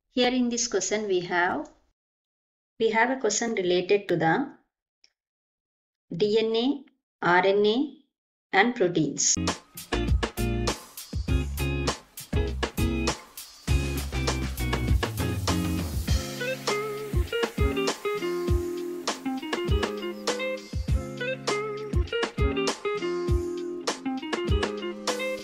Here in this question we have a question related to the DNA, RNA and proteins.